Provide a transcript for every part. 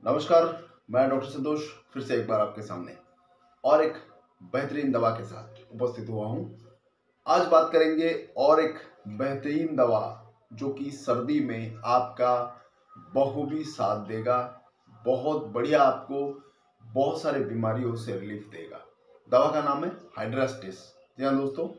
नमस्कार, मैं डॉक्टर संतोष फिर से एक बार आपके सामने और एक बेहतरीन दवा के साथ उपस्थित हुआ हूँ। आज बात करेंगे और एक बेहतरीन दवा जो कि सर्दी में आपका बखूबी साथ देगा, बहुत बढ़िया आपको बहुत सारे बीमारियों से रिलीफ देगा। दवा का नाम है हाइड्रास्टिस। जी हाँ दोस्तों,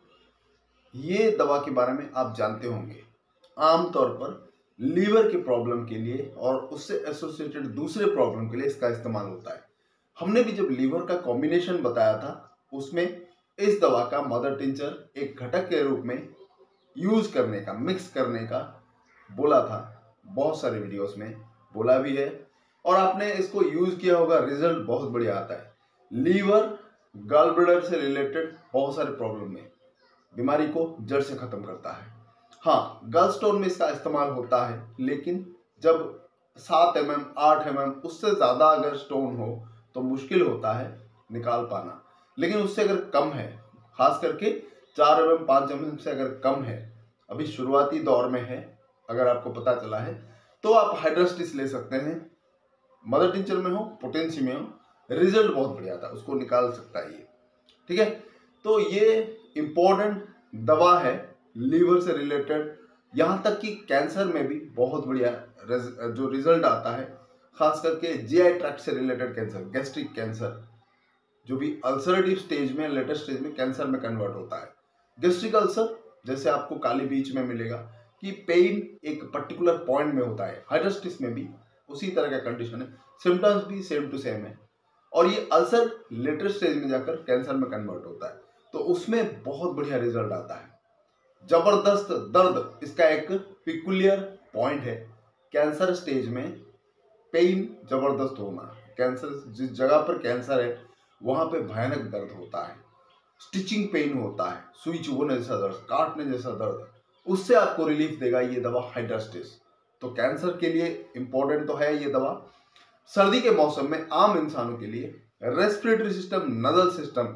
ये दवा के बारे में आप जानते होंगे। आमतौर पर लीवर की प्रॉब्लम के लिए और उससे एसोसिएटेड दूसरे प्रॉब्लम के लिए इसका इस्तेमाल होता है। हमने भी जब लीवर का कॉम्बिनेशन बताया था उसमें इस दवा का मदर टिंचर एक घटक के रूप में यूज करने का, मिक्स करने का बोला था। बहुत सारे वीडियोस में बोला भी है और आपने इसको यूज किया होगा। रिजल्ट बहुत बढ़िया आता है। लीवर गॉल ब्लैडर से रिलेटेड बहुत सारे प्रॉब्लम में बीमारी को जड़ से खत्म करता है। हाँ, गल स्टोन में इसका इस्तेमाल होता है, लेकिन जब 7 mm 8 mm उससे ज़्यादा अगर स्टोन हो तो मुश्किल होता है निकाल पाना। लेकिन उससे अगर कम है, खास करके 4 mm 5 mm से अगर कम है, अभी शुरुआती दौर में है, अगर आपको पता चला है तो आप हाइड्रास्टिस ले सकते हैं। मदर टिंचर में हो, पोटेंसी में हो, रिजल्ट बहुत बढ़िया था, उसको निकाल सकता है ये। ठीक है, तो ये इम्पोर्टेंट दवा है लीवर से रिलेटेड। यहाँ तक कि कैंसर में भी बहुत बढ़िया जो रिजल्ट आता है, खास करके जीआई ट्रैक्ट से रिलेटेड कैंसर, गैस्ट्रिक कैंसर जो भी अल्सरेटिव स्टेज में, लेटेस्ट स्टेज में कैंसर में कन्वर्ट होता है। गैस्ट्रिक अल्सर जैसे आपको काली बीच में मिलेगा कि पेन एक पर्टिकुलर पॉइंट में होता है, हाइड्रास्टिस में भी उसी तरह का कंडीशन है, सिम्टम्स भी सेम टू सेम है और ये अल्सर लेटेस्ट स्टेज में जाकर कैंसर में कन्वर्ट होता है, तो उसमें बहुत बढ़िया रिजल्ट आता है। जबरदस्त दर्द इसका एक पिकुलियर पॉइंट है। कैंसर स्टेज में पेन जबरदस्त होना, कैंसर जिस जगह पर कैंसर है वहां पे भयानक दर्द होता है, स्टिचिंग पेन होता है, सुई चुभने जैसा दर्द, काटने जैसा दर्द, उससे आपको रिलीफ देगा ये दवा हाइड्रास्टिस। तो कैंसर के लिए इंपॉर्टेंट तो है ये दवा। सर्दी के मौसम में आम इंसानों के लिए रेस्पिरेटरी सिस्टम, नजल सिस्टम,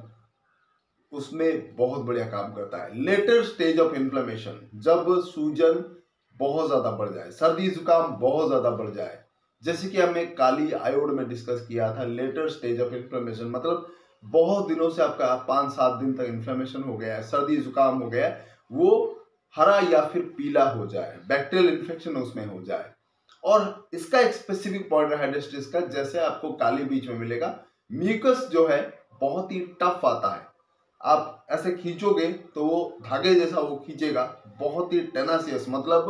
उसमें बहुत बढ़िया काम करता है। लेटर स्टेज ऑफ इन्फ्लेमेशन, जब सूजन बहुत ज्यादा बढ़ जाए, सर्दी जुकाम बहुत ज्यादा बढ़ जाए, जैसे कि हमने काली आयोड में डिस्कस किया था। लेटर स्टेज ऑफ इन्फ्लेमेशन मतलब बहुत दिनों से आपका 5-7 दिन तक इन्फ्लेमेशन हो गया है, सर्दी जुकाम हो गया है, वो हरा या फिर पीला हो जाए, बैक्टीरियल इन्फेक्शन उसमें हो जाए। और इसका एक स्पेसिफिक पॉइंट है हाइड्रास्टिस का, जैसे आपको काली बीच में मिलेगा, म्यूकस जो है बहुत ही टफ आता है। आप ऐसे खींचोगे तो वो धागे जैसा वो खींचेगा, बहुत ही टेनासियस, मतलब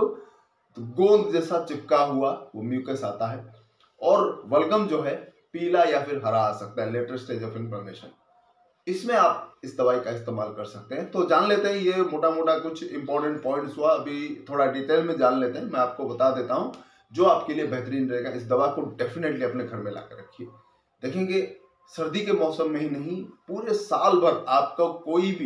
गोंद जैसा चिपका हुआ वो म्यूकस आता है। और वल्गम जो है पीला या फिर हरा आ सकता है, लेटर स्टेज ऑफ इन्फ्लेमेशन। इसमें आप इस दवाई का इस्तेमाल कर सकते हैं। तो जान लेते हैं, ये मोटा मोटा कुछ इंपॉर्टेंट पॉइंट्स हुआ, अभी थोड़ा डिटेल में जान लेते हैं। मैं आपको बता देता हूं जो आपके लिए बेहतरीन रहेगा। इस दवा को डेफिनेटली अपने घर में लाकर रखिए। देखेंगे सर्दी के मौसम में ही नहीं, पूरे साल भर आपका कोई भी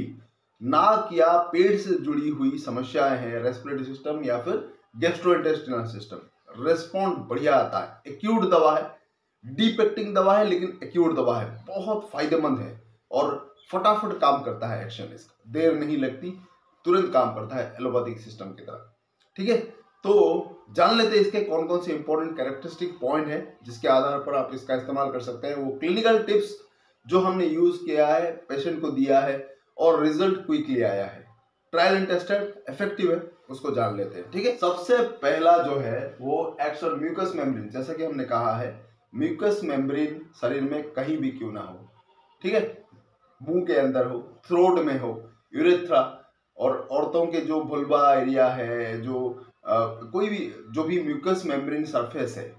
नाक या पेट से जुड़ी हुई समस्याएं हैं, रेस्पिरेटरी सिस्टम या फिर गैस्ट्रोइंटेस्टिनल सिस्टम, रेस्पॉन्ड बढ़िया आता है। एक्यूट दवा है, डीप एक्टिंग दवा है, लेकिन एक्यूट दवा है, बहुत फायदेमंद है और फटाफट काम करता है। एक्शन इसका देर नहीं लगती, तुरंत काम करता है एलोपैथिक सिस्टम की तरह। ठीक है, तो जान लेते हैं इसके कौन कौन से इंपॉर्टेंट कैरेक्टरिस्टिक पॉइंट है जिसके आधार पर आप इसका इस्तेमाल कर सकते हैं। वो क्लिनिकल टिप्स जो हमने यूज किया है, पेशेंट को दिया है और रिजल्ट क्विकली आया है, ट्रायल एंड टेस्टेड, इफेक्टिव है, उसको जान लेते हैं। ठीक है, सबसे पहला जो है वो एक्शन म्यूकस मेम्ब्रेन। जैसा कि हमने कहा है, म्यूकस मेम्ब्रेन शरीर में कहीं भी क्यों ना हो, ठीक है, मुंह के अंदर हो, थ्रोट में हो, यूरेथ्रा, और औरतों के जो वुल्वा एरिया है, जो कोई भी जो भी म्यूकस मेम्ब्रेन सरफेस है,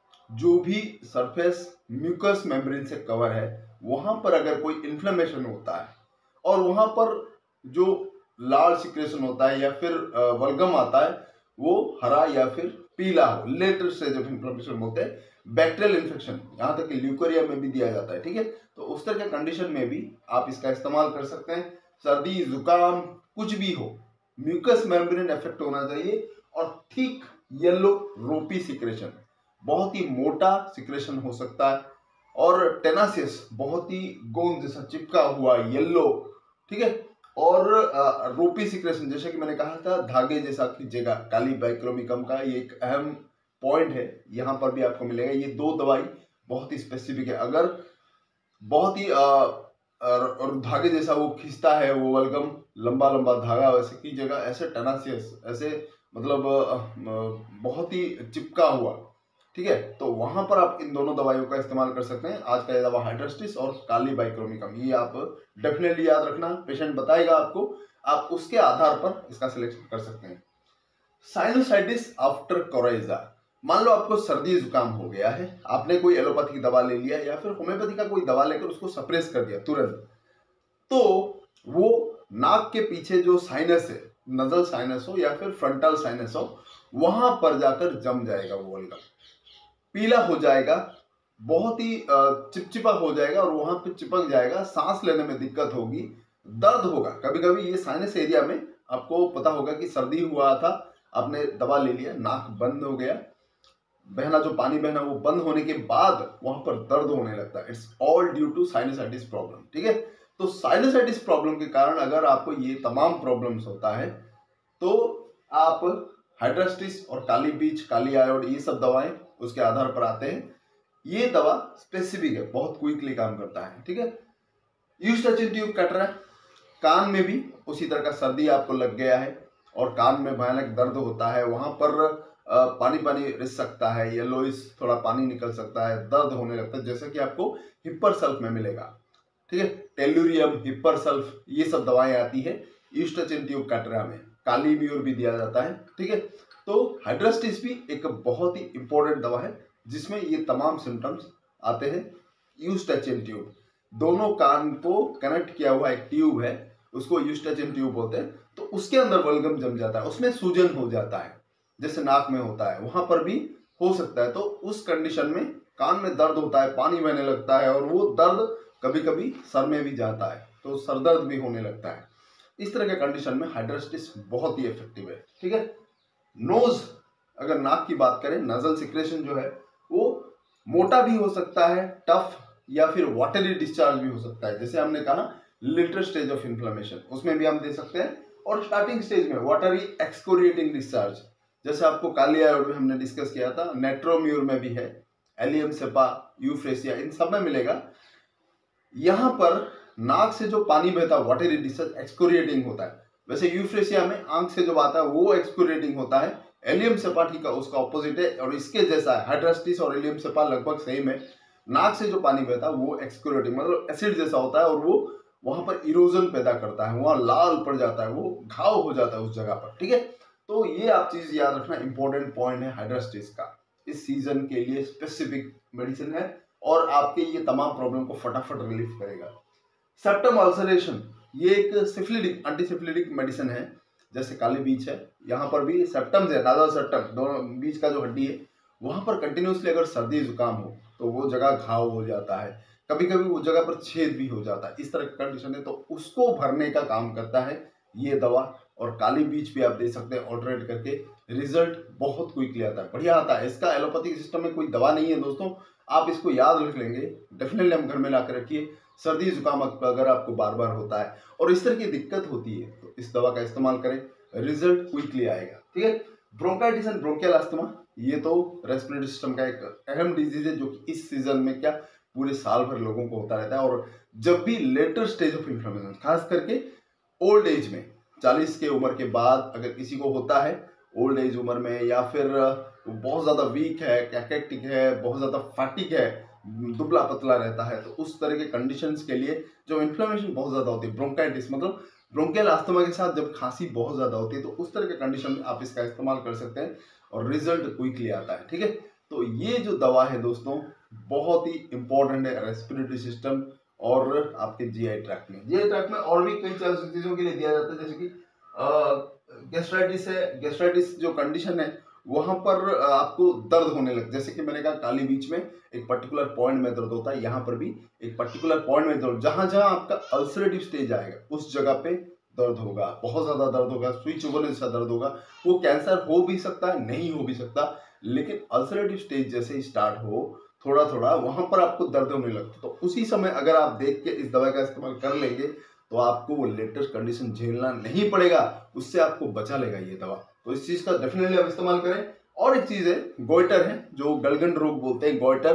जो भी सरफेस म्यूकस मेम्ब्रेन से कवर है, वहां पर अगर कोई इन्फ्लेमेशन होता है और वहां पर जो लाल सिक्रेशन होता है या फिर वल्गम आता है, वो हरा या फिर पीला हो, लेटर स्टेज ऑफ इन्फ्लेमेशन बोलते हैं। बैक्टीरियल इन्फेक्शन, यहाँ तक कि ल्यूकोरिया में भी दिया जाता है। ठीक है, तो उस तरह के कंडीशन में भी आप इसका इस्तेमाल कर सकते हैं। सर्दी जुकाम कुछ भी हो, म्यूकस मेम्ब्रेन इफेक्ट होना चाहिए और थिक येलो रोपी सिक्रेशन, बहुत ही मोटा सिक्रेशन हो सकता है और टेनासियस, बहुत ही गोंद जैसा चिपका हुआ येलो। ठीक है, और रोपी सिक्रेशन, जैसे कि मैंने कहा था धागे जैसा खींचेगा, काली बाइक्रोमिकम का ये एक अहम पॉइंट है, यहाँ पर भी आपको मिलेगा। ये 2 दवाई बहुत ही स्पेसिफिक है। अगर बहुत ही और धागे जैसा वो खींचता है वो बलगम, लंबा लंबा धागा वैसे की जगह ऐसे टनासियस, ऐसे मतलब बहुत ही चिपका हुआ, ठीक है, तो वहां पर आप इन दोनों दवाइयों का इस्तेमाल कर सकते हैं। आज का ये दवा हाइड्रास्टिस और काली बाइक्रोमिकम, ये आप डेफिनेटली याद रखना, पेशेंट बताएगा आपको, आप उसके आधार पर इसका सिलेक्शन कर सकते हैं। साइनोसाइटिस आफ्टर कोराइजा, मान लो आपको सर्दी जुकाम हो गया है, आपने कोई एलोपैथी की दवा ले लिया या फिर होम्योपैथी का कोई दवा लेकर उसको सप्रेस कर दिया तुरंत, तो वो नाक के पीछे जो साइनस है, नजल साइनस हो या फिर फ्रंटल साइनस हो, वहां पर जाकर जम जाएगा वो बलगम, पीला हो जाएगा, बहुत ही चिपचिपा हो जाएगा और वहां पे चिपक जाएगा, सांस लेने में दिक्कत होगी, दर्द होगा। कभी कभी ये साइनस एरिया में आपको पता होगा कि सर्दी हुआ था, आपने दवा ले लिया, नाक बंद हो गया, बहना जो पानी बहना वो बंद होने के बाद वहां पर दर्द होने लगता है। It's all due to sinusitis problem, ठीक है। तो साइनसाइटिस प्रॉब्लम के कारण अगर आपको ये तमाम प्रॉब्लम्स होता है तो आप हाइड्रास्टिस और काली बीच, काली आयोड, ये सब दवाएं उसके आधार पर आते हैं। ये दवा स्पेसिफिक है, बहुत क्विकली काम करता है, ठीक है। यूस्टाचिन ट्यूब कट रहा है, कान में भी उसी तरह का सर्दी आपको लग गया है और कान में भयानक दर्द होता है, वहां पर पानी पानी रिस सकता है, येलोइस थोड़ा पानी निकल सकता है, दर्द होने लगता है, जैसे कि आपको हिप्पर सल्फ में मिलेगा, ठीक है। टेल्यूरियम, हिप्पर सल्फ, ये सब दवाएं आती है यूस्टाचिन ट्यूब कैटरा में। काली म्यूर भी दिया जाता है, ठीक है। तो हाइड्रास्टिस भी एक बहुत ही इंपॉर्टेंट दवा है जिसमें ये तमाम सिम्टम्स आते हैं। यूस्टाचिन ट्यूब, दोनों कान को कनेक्ट किया हुआ एक ट्यूब है, उसको यूस्टाचिन ट्यूब बोलते हैं। तो उसके अंदर बलगम जम जाता है, उसमें सूजन हो जाता है, जैसे नाक में होता है वहां पर भी हो सकता है। तो उस कंडीशन में कान में दर्द होता है, पानी बहने लगता है और वो दर्द कभी कभी सर में भी जाता है, तो सर दर्द भी होने लगता है। इस तरह के कंडीशन में हाइड्रास्टिस बहुत ही इफेक्टिव है, ठीक है। नोज, अगर नाक की बात करें, नजल सिक्रेशन जो है वो मोटा भी हो सकता है, टफ, या फिर वाटरी डिस्चार्ज भी हो सकता है। जैसे हमने कहा लेटर स्टेज ऑफ इन्फ्लेमेशन, उसमें भी हम दे सकते हैं, और स्टार्टिंग स्टेज में वाटरी एक्सकोरिएटिंग डिस्चार्ज, जैसे आपको काली आयोड में हमने डिस्कस किया था, नेट्रोम्यूर में भी है, एलियम सेपा, यूफ्रेसिया, इन सब में मिलेगा। यहां पर नाक से जो पानी बहता है वाटरी डिस्चार्ज एक्सकोरिएटिंग होता है। वैसे यूफ्रेसिया में आंख से जो आता है वो एक्सकोरिएटिंग होता है, एलियम सेपा ठीक है उसका ऑपोजिट है और इसके जैसा है। हाइड्रास्टिस और एलियम सेपा लगभग सेम है। नाक से जो पानी बहता है वो एक्सकोरिएटिंग, मतलब एसिड जैसा होता है और वो वहां पर इरोजन पैदा करता है, वहां लाल पड़ जाता है, वो घाव हो जाता है उस जगह पर, ठीक है। तो ये आप चीज याद रखना, इंपॉर्टेंट पॉइंट है हाइड्रास्टिस का। इस सीजन के लिए स्पेसिफिक मेडिसिन है और आपके ये तमाम प्रॉब्लम को फटाफट रिलीफ करेगा। सेप्टम अल्सरेशन, ये एक सिफिलिटिक, एंटीसिफिलिटिक मेडिसिन है, जैसे काली बीच है, यहाँ पर भी सेप्टम्स है, नाजल सेप्टम, दोनों बीच का जो हड्डी है, वहां पर कंटिन्यूसली अगर सर्दी जुकाम हो तो वो जगह घाव हो जाता है, कभी कभी वो जगह पर छेद भी हो जाता है, इस तरह का कंडीशन है, तो उसको भरने का काम करता है ये दवा। और काली बीच भी आप दे सकते हैं ऑल्टरनेट करके, रिजल्ट बहुत क्विकली आता है, बढ़िया आता है। इसका एलोपैथिक सिस्टम में कोई दवा नहीं है दोस्तों, आप इसको याद रख लेंगे, डेफिनेटली हम घर में ला कर रखिए। सर्दी जुकाम अगर आपको बार बार होता है और इस तरह की दिक्कत होती है तो इस दवा का इस्तेमाल करें, रिजल्ट क्विकली आएगा, ठीक है। ब्रोंकाइटिस एंड ब्रोंकियल अस्थमा, ये तो रेस्पिरेटरी सिस्टम का एक अहम डिजीज है जो कि इस सीजन में क्या पूरे साल भर लोगों को होता रहता है। और जब भी लेटर स्टेज ऑफ इन्फ्लेमेशन, खास करके ओल्ड एज में, 40 के उम्र के बाद अगर किसी को होता है ओल्ड एज उम्र में, या फिर बहुत ज़्यादा वीक है, कैकेटिक है, बहुत ज़्यादा फैटिक है, दुबला पतला रहता है, तो उस तरह के कंडीशंस के लिए जो इन्फ्लेमेशन बहुत ज़्यादा होती है, ब्रोंकाइटिस मतलब ब्रोंकियल अस्थमा के साथ जब खांसी बहुत ज़्यादा होती है, तो उस तरह के कंडीशन में आप इसका इस्तेमाल कर सकते हैं और रिजल्ट क्विकली आता है, ठीक है। तो ये जो दवा है दोस्तों बहुत ही इंपॉर्टेंट है रेस्पिरेटरी सिस्टम और आपके जीआई ट्रैक्ट में। जीआई ट्रैक्ट में और भी कई चीज़ों के लिए दिया जाता है, जैसे कि गैस्ट्राइटिस है, गैस्ट्राइटिस जो कंडीशन है वहां पर आपको दर्द होने लगे, जैसे कि मैंने कहा काली बीच में एक पर्टिकुलर पॉइंट में दर्द होता है, यहाँ पर भी एक पर्टिकुलर पॉइंट में दर्द, जहां जहां आपका अल्सरेटिव स्टेज आएगा उस जगह पे दर्द होगा, बहुत ज्यादा दर्द होगा, सुई चुभने जैसा दर्द होगा। वो कैंसर हो भी सकता है, नहीं हो भी सकता, लेकिन अल्सरेटिव स्टेज जैसे ही स्टार्ट हो थोड़ा थोड़ा वहां पर आपको दर्द होने लगता है, तो उसी समय अगर आप देख के इस दवा का इस्तेमाल कर लेंगे तो आपको वो लेटेस्ट कंडीशन झेलना नहीं पड़ेगा, उससे आपको बचा लेगा ये दवा। तो इस चीज का डेफिनेटली आप इस्तेमाल करें। और एक चीज है गोइटर है, जो गलगंड रोग बोलते हैं गोइटर,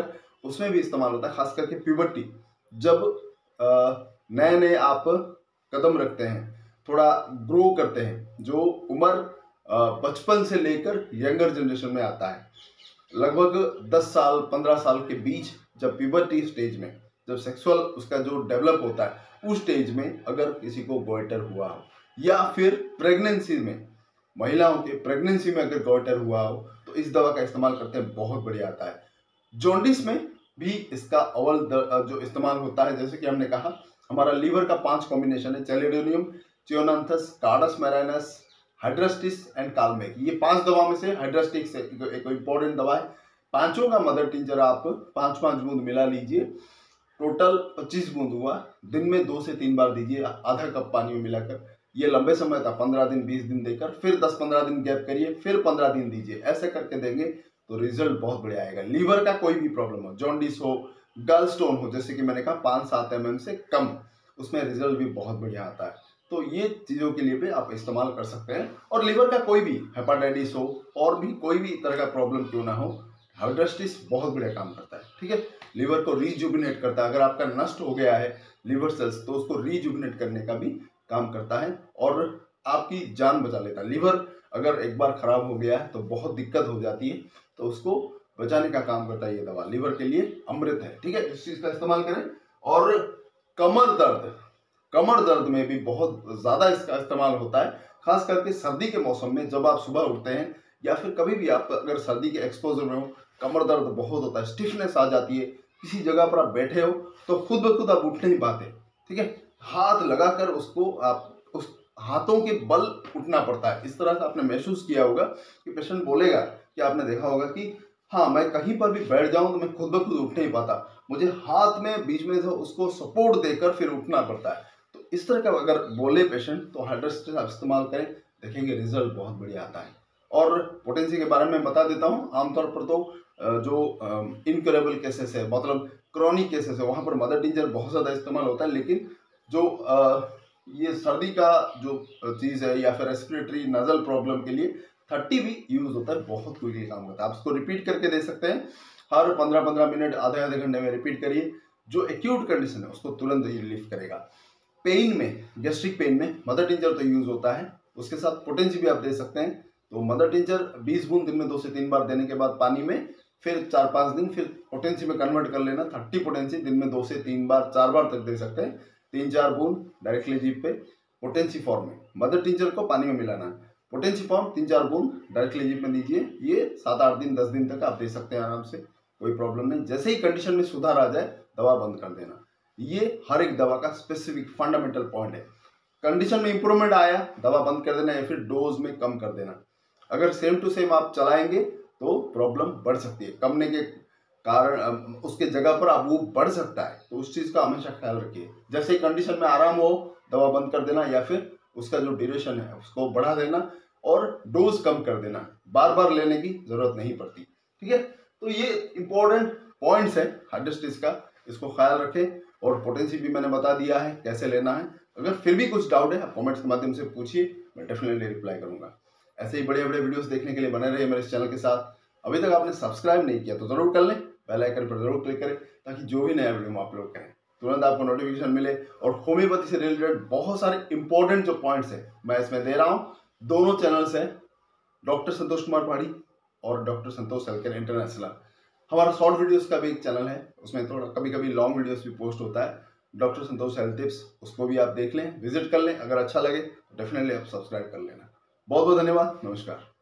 उसमें भी इस्तेमाल होता है, खास करके प्यूबर्टी, जब नए नए आप कदम रखते हैं, थोड़ा ग्रो करते हैं, जो उम्र बचपन से लेकर यंगर जनरेशन में आता है, लगभग 10 साल 15 साल के बीच, जब प्यूबर्टी स्टेज में, जब सेक्सुअल उसका जो डेवलप होता है उस स्टेज में अगर किसी को गोइटर हुआ हो, या फिर प्रेगनेंसी में, महिलाओं के प्रेगनेंसी में अगर गोइटर हुआ हो, तो इस दवा का इस्तेमाल करते हैं, बहुत बढ़िया आता है। जॉन्डिस में भी इसका अव्वल जो इस्तेमाल होता है, जैसे कि हमने कहा हमारा लीवर का 5 कॉम्बिनेशन है, chelidonium, chionanthus, carduus marianus, hydrastis and kalmegh. ये 5 दवा में से हाइड्रास्टिस एक इंपॉर्टेंट दवा है। पांचों का मदर टिंचर आप 5-5 बूंद मिला लीजिए, टोटल 25 बूंद हुआ, दिन में 2 से 3 बार दीजिए, आधा कप पानी में मिलाकर। ये लंबे समय तक 15 दिन 20 दिन देकर फिर 10-15 दिन गैप करिए, फिर 15 दिन दीजिए, ऐसे करके देंगे तो रिजल्ट बहुत बढ़िया आएगा। लीवर का कोई भी प्रॉब्लम हो, जॉन्डिस हो, गल स्टोन हो, जैसे कि मैंने कहा 5-7 mm से कम, उसमें रिजल्ट भी बहुत बढ़िया आता है। तो ये चीज़ों के लिए भी आप इस्तेमाल कर सकते हैं। और लीवर का कोई भी हेपाटाइटिस हो और भी कोई भी तरह का प्रॉब्लम क्यों ना हो, हाइड्रास्टिस बहुत बढ़िया काम करता है। ठीक है, लीवर को रिजुबिनेट करता है। अगर आपका नष्ट हो गया है लीवर सेल्स, तो उसको रिजुबिनेट करने का भी काम करता है और आपकी जान बचा लेता है। लीवर अगर एक बार खराब हो गया है तो बहुत दिक्कत हो जाती है, तो उसको बचाने का काम करता है ये दवा, लीवर के लिए अमृत है। ठीक है, इस चीज का इस्तेमाल करें। और कमर दर्द में भी बहुत ज्यादा इसका इस्तेमाल होता है, खास करके सर्दी के मौसम में, जब आप सुबह उठते हैं या फिर कभी भी आप अगर सर्दी के एक्सपोजर में हो, कमर दर्द बहुत होता है, स्टिफनेस आ जाती है, किसी जगह पर आप बैठे हो तो खुद ब खुद आप उठ नहीं पाते। ठीक है, हाथ लगाकर उसको आप उस हाथों के बल उठना पड़ता है। इस तरह से आपने महसूस किया होगा कि पेशेंट बोलेगा कि आपने देखा होगा कि हाँ, मैं कहीं पर भी बैठ जाऊं तो मैं खुद ब खुद उठ नहीं पाता, मुझे हाथ में बीच में से उसको सपोर्ट देकर फिर उठना पड़ता है। तो इस तरह का अगर बोले पेशेंट, तो हाइड्रास्टिस आप इस्तेमाल करें, देखेंगे रिजल्ट बहुत बढ़िया आता है। और पोटेंसी के बारे में बता देता हूँ। आमतौर पर तो जो इनक्योरेबल केसेस है, मतलब क्रॉनिक केसेस है, वहाँ पर मदर टिंचर बहुत ज़्यादा इस्तेमाल होता है। लेकिन जो ये सर्दी का जो चीज़ है या फिर रेस्पिरेटरी नजल प्रॉब्लम के लिए 30 भी यूज होता है, बहुत क्विकली काम करता है। आप इसको रिपीट करके दे सकते हैं, हर 15-15 मिनट, आधे घंटे में रिपीट करिए। जो एक्यूट कंडीशन है उसको तुरंत रिलीफ करेगा। पेन में, गैस्ट्रिक पेन में मदर टिंचर तो यूज होता है, उसके साथ पोटेंसी भी आप दे सकते हैं। तो मदर टिंचर 20 बूंद दिन में 2 से 3 बार देने के बाद पानी में, फिर 4-5 दिन फिर पोटेंसी में कन्वर्ट कर लेना। 30 पोटेंसी दिन में 2 से 3 बार 4 बार तक दे सकते हैं। 3-4 बूंद डायरेक्टली जीभ पे पोटेंसी फॉर्म में, मदर टिंचर को पानी में मिलाना है, पोटेंसी फॉर्म 3-4 बूंद डायरेक्टली जीभ में दीजिए। ये 7-8 दिन 10 दिन तक आप दे सकते हैं आराम से, कोई प्रॉब्लम नहीं। जैसे ही कंडीशन में सुधार आ जाए, दवा बंद कर देना। ये हर एक दवा का स्पेसिफिक फंडामेंटल पॉइंट है। कंडीशन में इंप्रूवमेंट आया, दवा बंद कर देना या फिर डोज में कम कर देना। अगर सेम टू सेम आप चलाएंगे तो प्रॉब्लम बढ़ सकती है, कमने के कारण उसके जगह पर अब वो बढ़ सकता है। तो उस चीज का हमेशा ख्याल रखिए। जैसे ही कंडीशन में आराम हो, दवा बंद कर देना या फिर उसका जो ड्यूरेशन है उसको बढ़ा देना और डोज कम कर देना। बार बार लेने की जरूरत नहीं पड़ती। ठीक है, तो ये इंपॉर्टेंट पॉइंट्स है हाइड्रास्टिस का, इसको ख्याल रखें। और पोटेंसी भी मैंने बता दिया है कैसे लेना है। अगर फिर भी कुछ डाउट है, आप कमेंट्स के माध्यम से पूछिए, मैं डेफिनेटली रिप्लाई करूंगा। ऐसे ही बड़े बड़े वीडियोस देखने के लिए बने रहिए मेरे इस चैनल के साथ। अभी तक आपने सब्सक्राइब नहीं किया तो जरूर कर लें, बेल आइकन पर जरूर क्लिक करें, ताकि जो भी नया वीडियो हम अपलोड करें तुरंत आपको नोटिफिकेशन मिले। और होम्योपैथी से रिलेटेड बहुत सारे इंपॉर्टेंट जो पॉइंट्स है मैं इसमें दे रहा हूँ। दोनों चैनल्स हैं, डॉक्टर संतोष कुमार पहाड़ी और डॉक्टर संतोष हेल्थकेयर इंटरनेशनल। हमारा शॉर्ट वीडियोस का भी एक चैनल है, उसमें थोड़ा कभी कभी लॉन्ग वीडियोस भी पोस्ट होता है, डॉक्टर संतोष हेल्थ टिप्स, उसको भी आप देख लें, विजिट कर लें। अगर अच्छा लगे तो डेफिनेटली आप सब्सक्राइब कर लेना। बहुत बहुत धन्यवाद, नमस्कार।